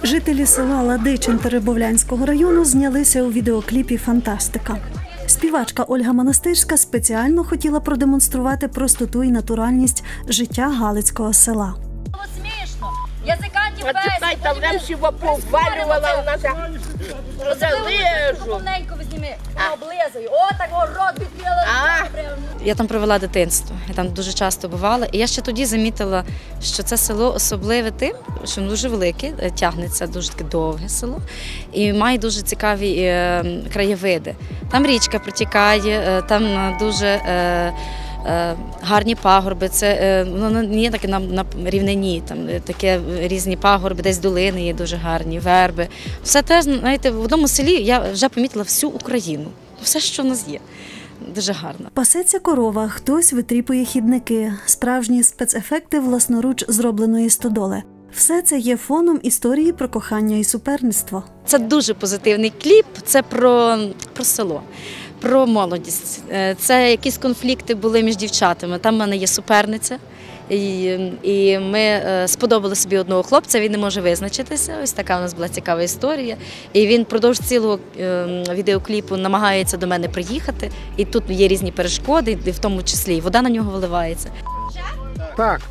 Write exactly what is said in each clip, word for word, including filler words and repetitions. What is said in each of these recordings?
Жителі села Ладичин Теребовлянського району знялися у відеокліпі «Фантастика». Співачка Ольга Монастирська спеціально хотіла продемонструвати простоту і натуральність життя галицького села. Смішно. Язикаті песні. Там нам всього повалювала, вона залежу. Повненько візьми, облизую. О, так рот відкрила. Я там провела дитинство, я там дуже часто бувала. І я ще тоді замітила, що це село особливе тим, що воно дуже велике, тягнеться дуже таке довге село і має дуже цікаві е, краєвиди. Там річка протікає, там дуже е, е, гарні пагорби, це е, воно не є таке на, на рівнині, там таке різні пагорби, десь долини є дуже гарні, верби. Все те, знаєте, в одному селі я вже помітила всю Україну, все, що в нас є. Дуже гарно. Пасеться корова, хтось витріпує хідники, справжні спецефекти власноруч зробленої стодоли. Все це є фоном історії про кохання і суперництво. Це дуже позитивний кліп, це про, про село, про молодість. Це якісь конфлікти були між дівчатами, там в мене є суперниця. І, і ми сподобали собі одного хлопця, він не може визначитися, ось така у нас була цікава історія. І він впродовж цілого відеокліпу намагається до мене приїхати, і тут є різні перешкоди, і в тому числі і вода на нього виливається. Так.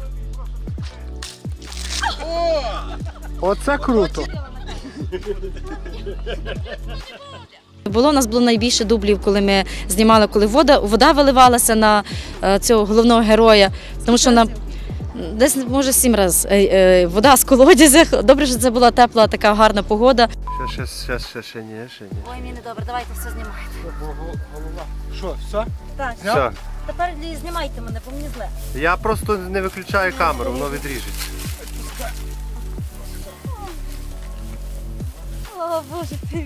Оце круто. Було, у нас було найбільше дублів, коли ми знімали, коли вода, вода виливалася на цього головного героя, тому що на десь, може, сім разів вода з колодязя. Добре, що це була тепла, така гарна погода. Ще, ще, ще, ще, ні, ще ні. Ой, мені добре, давайте все знімайте. Голова. Що, все? Так. Все. Тепер знімайте мене, бо мені зле. Я просто не виключаю камеру, воно відріжеться. О, Боже, привіт.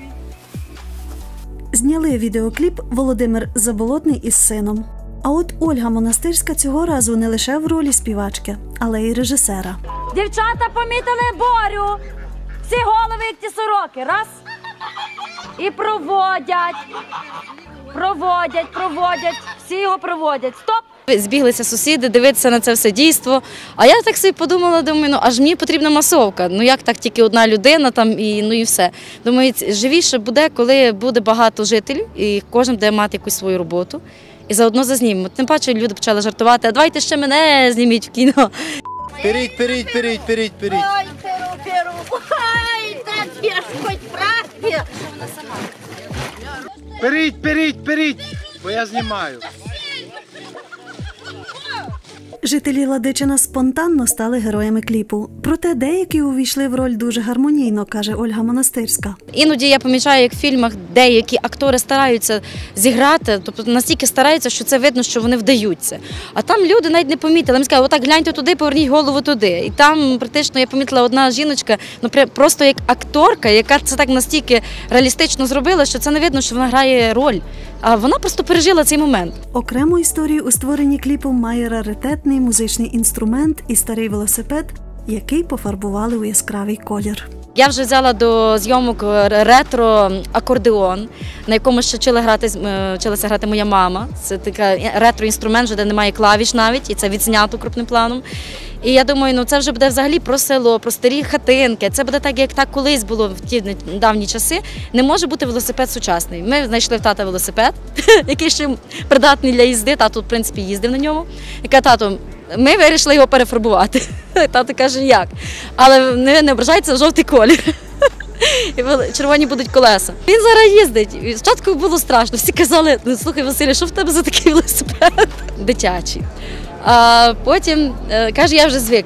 Зняли відеокліп Володимир Заболотний із сином. А от Ольга Монастирська цього разу не лише в ролі співачки, але й режисера. Дівчата помітили Борю. Всі голови, як ті сороки. Раз. І проводять. Проводять, проводять. Всі його проводять. Стоп. Збіглися сусіди дивитися на це все дійство. А я так собі подумала, думаю, ну аж мені потрібна масовка. Ну як так тільки одна людина там і ну і все. Думаю, живіше буде, коли буде багато жителів і кожен буде мати якусь свою роботу. І заодно зазнімемо. Тим паче люди почали жартувати, а давайте ще мене зніміть в кіно. Періть, періть, періть, періть, періть. Ой, перу, перу. Ой, та ж хоч прахи. Періть, періть, періть, бо я знімаю. Жителі Ладичина спонтанно стали героями кліпу. Проте деякі увійшли в роль дуже гармонійно, каже Ольга Монастирська. Іноді я помічаю, як в фільмах деякі актори стараються зіграти, тобто настільки стараються, що це видно, що вони вдаються. А там люди навіть не помітили. Вони сказали, отак гляньте туди, поверніть голову туди. І там практично я помітила одна жіночка, ну просто як акторка, яка це так настільки реалістично зробила, що це не видно, що вона грає роль. А вона просто пережила цей момент. Окрему історію у створенні кліпу має раритетний музичний інструмент і старий велосипед, який пофарбували у яскравий колір. Я вже взяла до зйомок ретро-акордеон, на якому ще вчила грати, вчилася грати моя мама. Це такий ретро-інструмент, де немає клавіш навіть, і це відзнято крупним планом. І я думаю, ну це вже буде взагалі про село, про старі хатинки. Це буде так, як так колись було в ті давні часи. Не може бути велосипед сучасний. Ми знайшли в тата велосипед, який ще придатний для їзди. Тато, в принципі, їздив на ньому. І каже, тато, ми вирішили його перефарбувати. Тато каже, як? Але не, не ображається в жовтий колір. І червоні будуть колеса. Він зараз їздить. Спочатку було страшно. Всі казали, ну слухай, Василь, що в тебе за такий велосипед? Дитячий. А потім каже, я вже звик.